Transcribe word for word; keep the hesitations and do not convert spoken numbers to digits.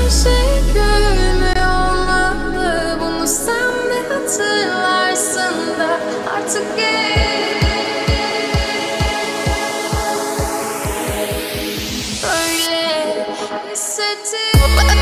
her şey gülmüyor olmalı. Bunu sen de hatırlarsın da artık geç. Öyle hissettim.